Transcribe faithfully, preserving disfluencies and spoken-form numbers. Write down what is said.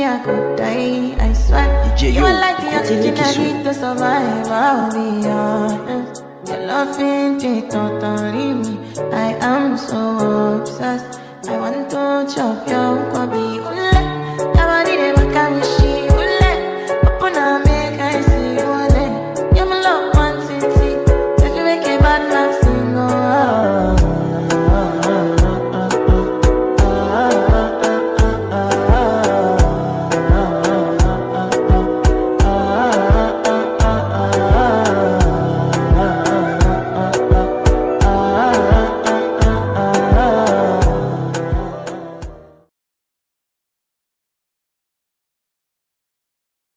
me, I could die, I swear. You are like the oxygen I need to survive, I'll be honest. Your love ain't it, totally me. I am so obsessed. I want to chop your kobe.